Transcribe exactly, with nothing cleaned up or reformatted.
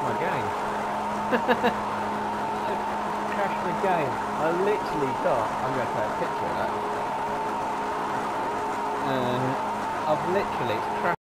my game. Crashed my game. I literally thought I'm going to take a picture of that. Uh, I've literally crashed.